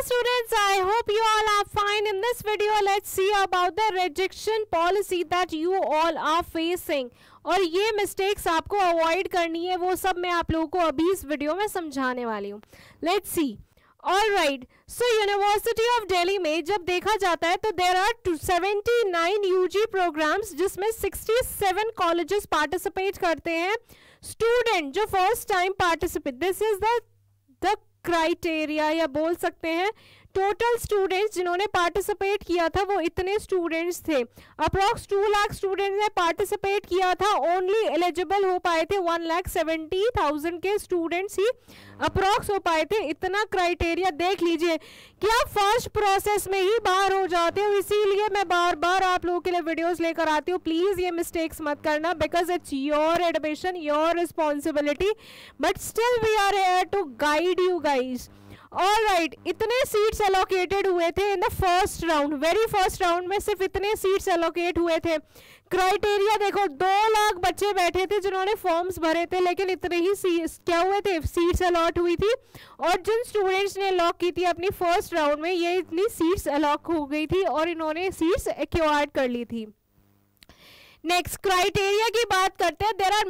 students, I hope you all are fine. In this video, let's see about the rejection policy that you all are facing. और ये mistakes आपको avoid करनी है, वो सब मैं आप लोगों को अभी इस वीडियो में समझाने वाली हूँ. Let's see. Alright, so university of Delhi में जब देखा जाता है तो देर आर 79 यूजी प्रोग्राम्स जिसमें 67 कॉलेजेस पार्टिसिपेट करते हैं. स्टूडेंट जो first time participate, this is the criteria या बोल सकते हैं टोटल स्टूडेंट्स जिन्होंने पार्टिसिपेट किया था वो इतने स्टूडेंट्स थे. अप्रॉक्स 2 लाख स्टूडेंट्स ने पार्टिसिपेट किया था. ओनली एलिजिबल हो पाए थे 1,70,000 के स्टूडेंट्स ही अप्रॉक्स हो पाए थे. इतना क्राइटेरिया देख लीजिए कि आप फर्स्ट प्रोसेस में ही बाहर हो जाते हो. इसीलिए मैं बार बार आप लोगों के लिए वीडियोस लेकर आती हूँ. प्लीज ये मिस्टेक्स मत करना because it's your admission, your responsibility, but still we are here to guide you guys. Alright, इतने सीट्स एलोकेटेड हुए थे in the first round, very first round में सिर्फ इतने सीट्स एलोकेट हुए थे. क्राइटेरिया देखो, 2 लाख बच्चे बैठे थे जिन्होंने फॉर्म्स भरे थे, लेकिन इतने ही क्या हुए थे, सीट्स अलॉट हुई थी. और जिन स्टूडेंट्स ने लॉक की थी अपनी फर्स्ट राउंड में, ये इतनी सीट्स अलॉट हो गई थी और इन्होंने सीट्स एक्वायर्ड कर ली थी. नेक्स्ट क्राइटेरिया की बात करते हैं. There are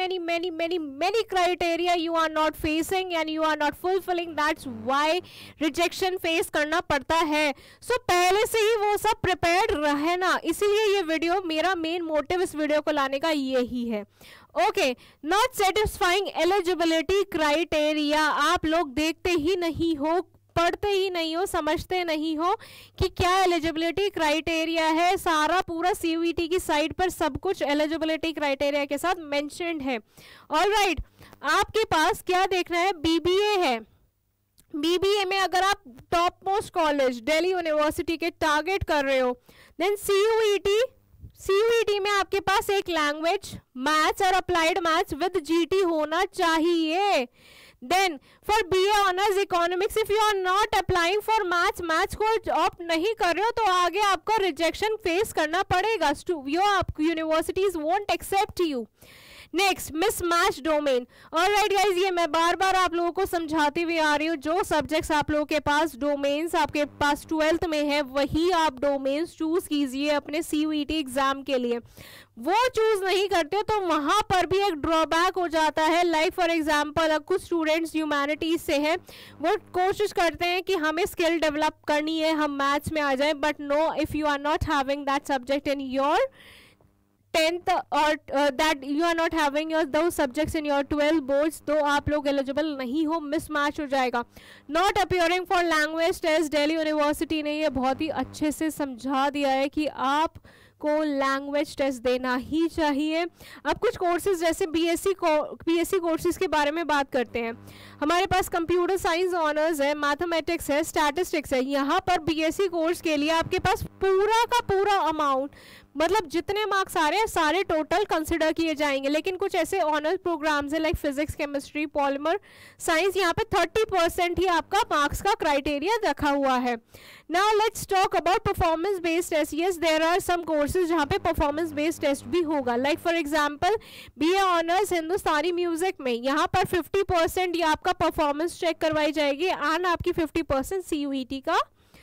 many criteria you are not facing and you are not fulfilling, that's why rejection face करना पड़ता है. सो पहले से ही वो सब प्रिपेयर्ड रहे ना, इसीलिए ये वीडियो, मेरा मेन मोटिव इस वीडियो को लाने का यही है. Okay, not satisfying eligibility criteria, आप लोग देखते ही नहीं हो, पढ़ते ही नहीं हो, समझते नहीं हो कि क्या एलिजिबिलिटी क्राइटेरिया है. सारा पूरा सीयूईटी की साइट पर सब कुछ एलिजिबिलिटी क्राइटेरिया के साथ मेंशन्ड है. ऑलराइट, आपके पास क्या देखना है, बीबीए है. बीबीए में अगर आप top most college Delhi university के टारगेट कर रहे हो, देन सीयूईटी में आपके पास एक लैंग्वेज, मैथ्स और अप्लाइड मैथ्स विद जीटी होना चाहिए. Then for BA Honors Economics, if you are not applying for maths को ऑप्ट नहीं कर रहे हो तो आगे आपका रिजेक्शन फेस करना पड़ेगा. Universities won't accept you. Next, mismatch domain. Alright guys, ये मैं बार बार आप लोगों को समझाती हुई आ रही हूँ. जो सब्जेक्ट्स आप लोगों के पास डोमेन्स आपके पास 12th में है, वही आप डोमेन्स चूज कीजिए अपने सीयूईटी एग्जाम के लिए. वो चूज नहीं करते हो तो वहां पर भी एक ड्रॉबैक हो जाता है. लाइक फॉर एग्जाम्पल, कुछ स्टूडेंट्स ह्यूमैनिटीज से हैं, वो कोशिश करते हैं कि हमें स्किल डेवलप करनी है, हम मैथ्स में आ जाए, but no, if you are not having that subject in your 10th और that you are not having those subjects in your 12 boards, तो आप लोग एलिजिबल नहीं हो, मिसमैच हो जाएगा. Not appearing for language test, Delhi university ने ये बहुत ही अच्छे से समझा दिया है कि आप को लैंग्वेज टेस्ट देना ही चाहिए. अब कुछ कोर्सेज जैसे बीएससी कोर्सेज के बारे में बात करते हैं. हमारे पास कंप्यूटर साइंस ऑनर्स है, मैथमेटिक्स है, स्टैटिस्टिक्स है. यहाँ पर बीएससी कोर्स के लिए आपके पास पूरा का पूरा अमाउंट, मतलब जितने मार्क्स आ रहे हैं सारे टोटल कंसिडर किए जाएंगे. लेकिन कुछ ऐसे ऑनर्स प्रोग्राम्स है like physics, chemistry, polymer science, यहाँ पे 30% ही आपका मार्क्स का क्राइटेरिया रखा हुआ है. Now let's talk about performance based test. Yes, there are some courses जहाँ पे परफॉर्मेंस बेस्ड टेस्ट भी होगा. Like for example, BA honours Hindustani music में यहाँ पर 50% ये आपका परफॉर्मेंस चेक करवाई जाएगी एंड आपकी 50% सीयूईटी का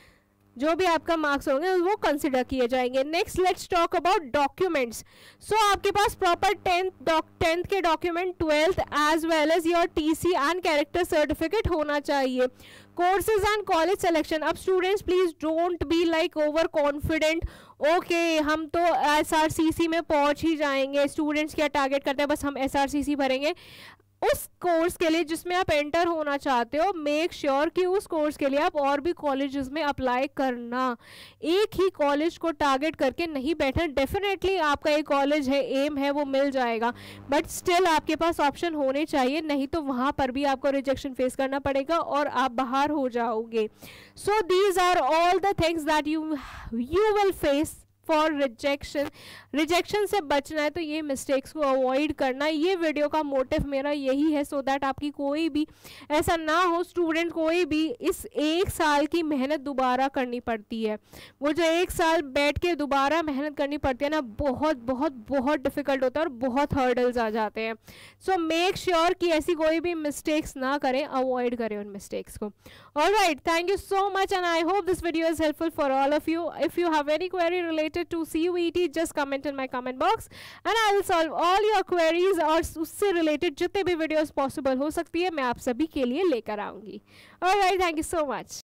जो भी आपका मार्क्स होंगे वो कंसिडर किए जाएंगे. Next, let's talk about documents. So आपके पास प्रॉपर 10th के document, 12th as well as your TC and character certificate होना चाहिए. Courses and college selection. अब students please don't be like over confident. Okay, हम तो एसआरसीसी में पहुंच ही जाएंगे. स्टूडेंट्स क्या टारगेट करते हैं, बस हम एसआरसीसी भरेंगे. उस कोर्स के लिए जिसमें आप एंटर होना चाहते हो, मेक श्योर कि उस कोर्स के लिए आप और भी कॉलेजेस में अप्लाई करना. एक ही कॉलेज को टारगेट करके नहीं बैठना. डेफिनेटली आपका एक कॉलेज है, एम है, वो मिल जाएगा, बट स्टिल आपके पास ऑप्शन होने चाहिए, नहीं तो वहाँ पर भी आपको रिजेक्शन फेस करना पड़ेगा और आप बाहर हो जाओगे. So these are all the things that you will face for rejection से बचना है तो ये मिस्टेक्स को अवॉइड करना, ये वीडियो का मोटिव मेरा यही है, सो दैट आपकी कोई भी ऐसा ना हो, स्टूडेंट कोई भी इस 1 साल की मेहनत दोबारा करनी पड़ती है। वो जो 1 साल बैठ के दोबारा मेहनत करनी पड़ती है ना, बहुत बहुत बहुत डिफिकल्ट होता है और बहुत हर्डल्स आ जाते हैं। सो मेक श्योर कि ऐसी कोई भी मिस्टेक्स ना करें, अवॉइड करें उन मिस्टेक्स को। Alright, thank you so much and I hope this video is helpful for all of you. If you have any query related to CUET, just comment in my comment box and I will solve all your queries, और उससे related जितने भी videos possible हो सकती है मैं आप सभी के लिए लेकर आऊंगी। Alright, thank you so much.